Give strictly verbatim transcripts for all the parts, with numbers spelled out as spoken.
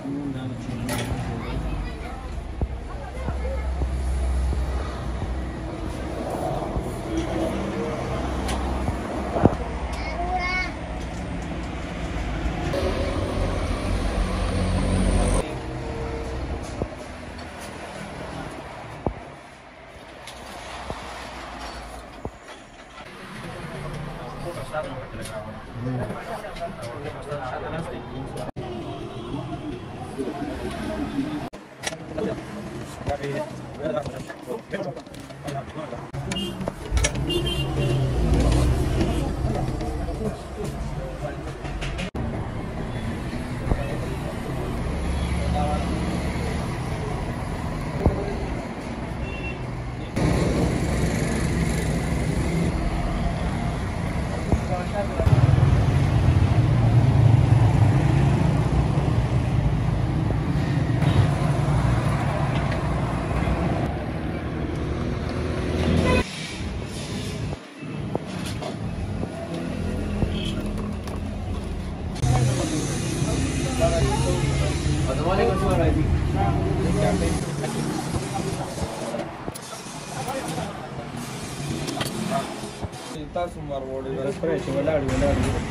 Tasu marwodi da fresh wala wala.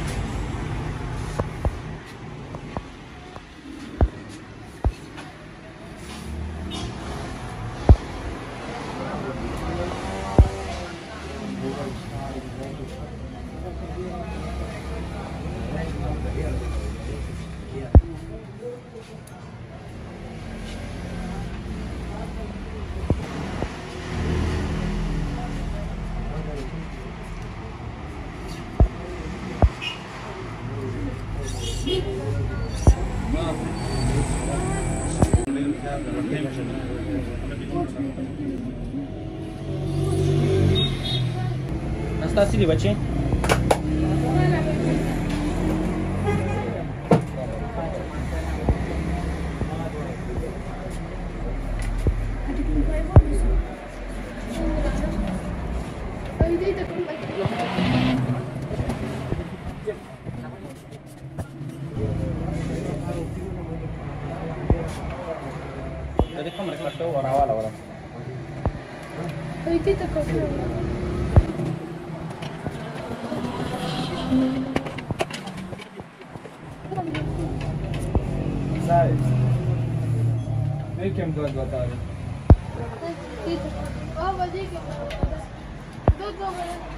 नाश्ता सी बच्चे देखो मेरे कट्टो वरा वाला वरा Ahorita te cojo. Sabes? Vem que é um dois do Otávio. Oh, vou dizer que eu tô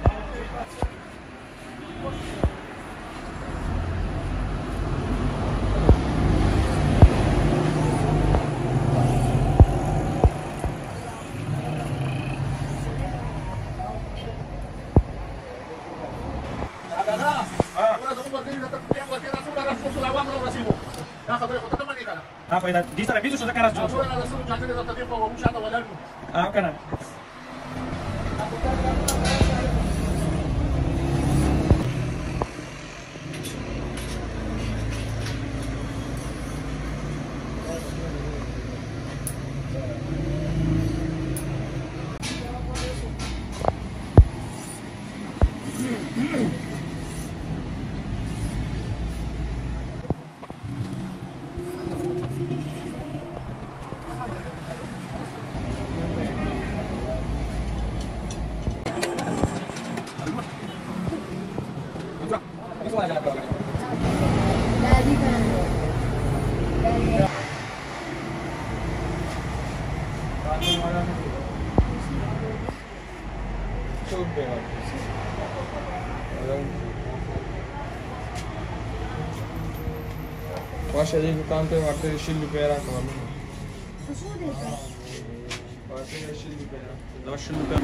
apa itu di sana itu sudah keras juga ah kana Daddy kan. Daddy. Çok beğendim. Başa değil tanto vardı yeşil biber atalım. Başa yeşil biber. Doşun biber.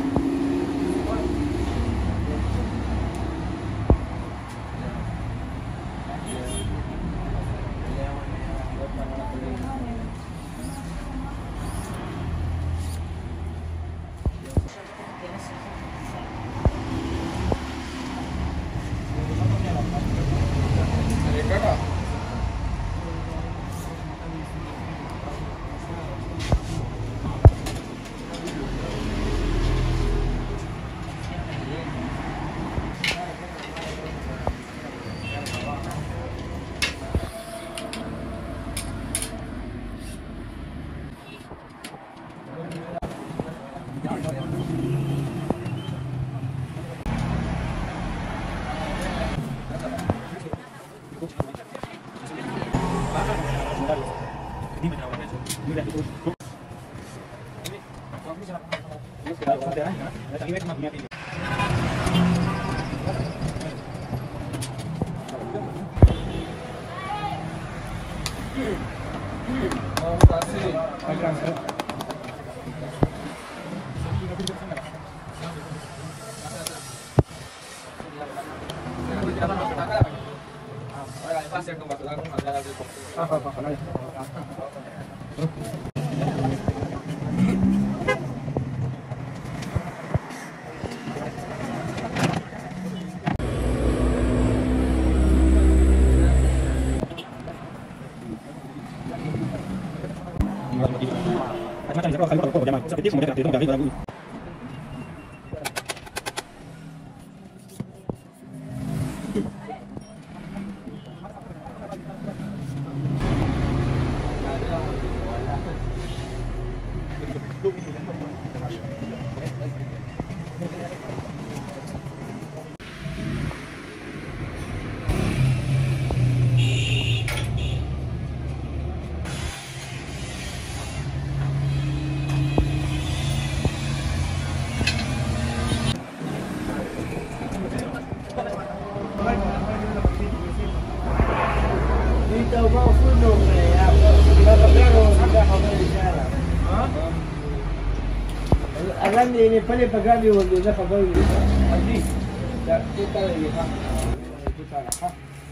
Alam ni ini pala pagabi wag na kabawi. Adi. Da kita lagi ha. Kita ha.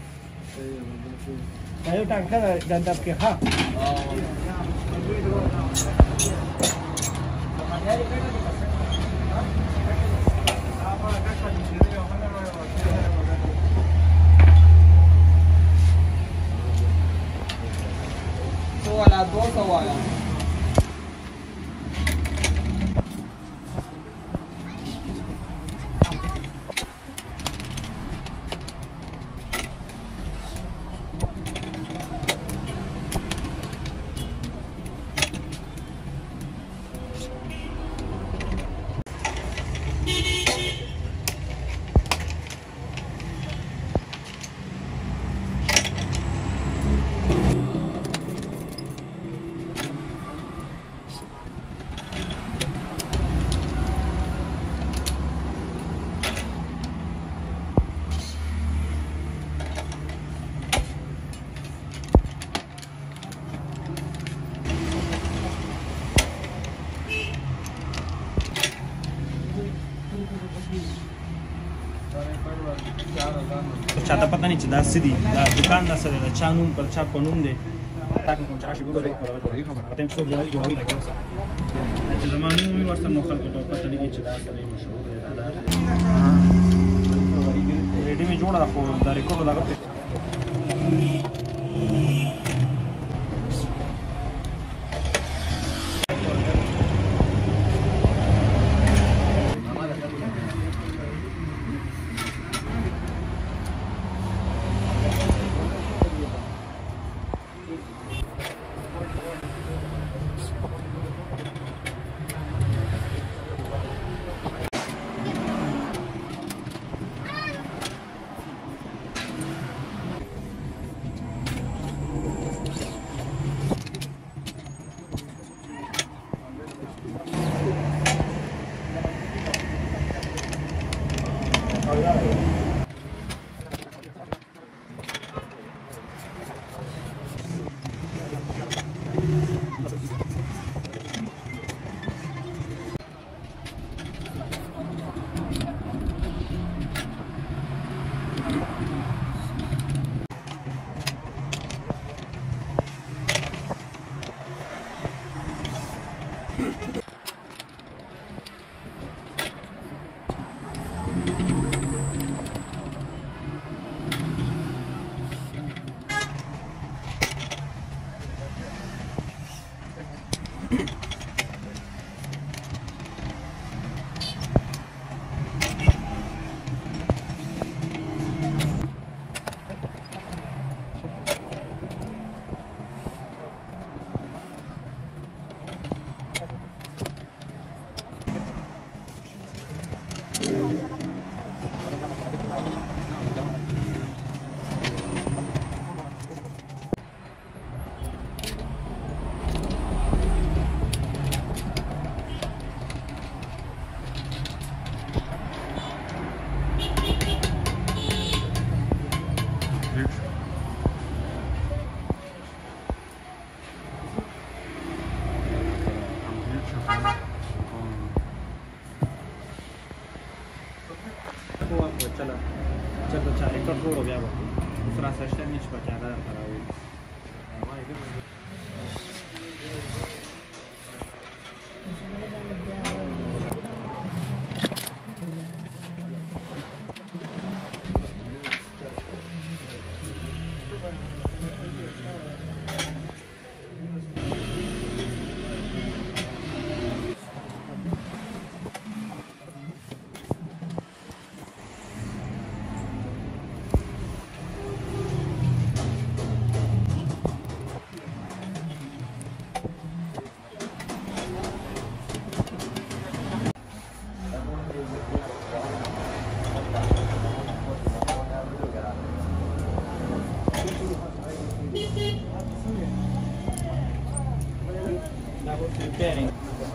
Tayo tangka dandap ke ha. So wala to sa wala. Cea dapat na nici, da sidi, da dukan da sede, da cea nu per cea ponunde. Tak nu concerà și gure. Putem să observăm că oamenii acolo. Deci de manu nu asta nu halcă tot pe tine nici da asta nu e ușor, da. Ready mi jola da po, da ricordo da rotte. کنه چرته چا ریکارډ جوړو بیا به اوس راسره شته نه چې پکې هغه درته راوړي Repairing.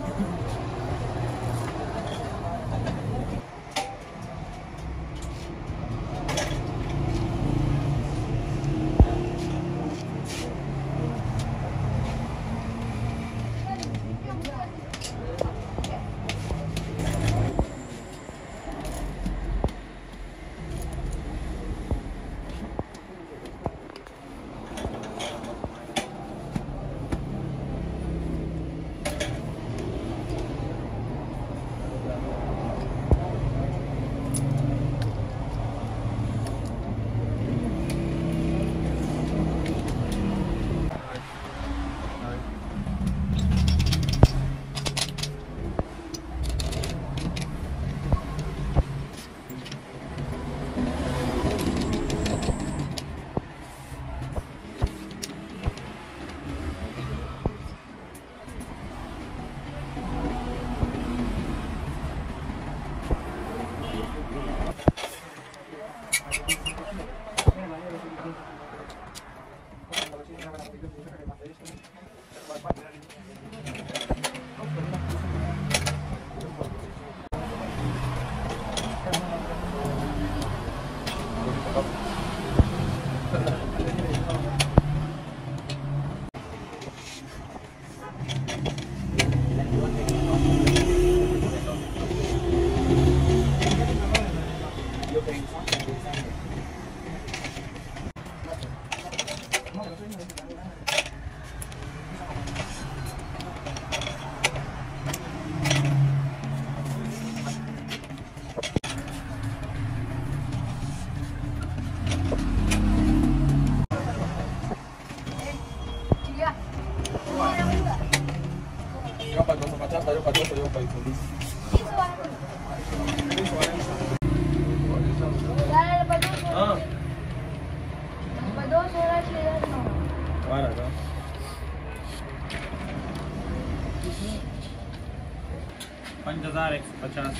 पाँच हजार एक सौ पचास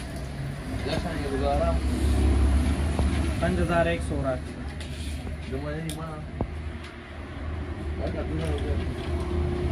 पाँच हजार एक सौ आठ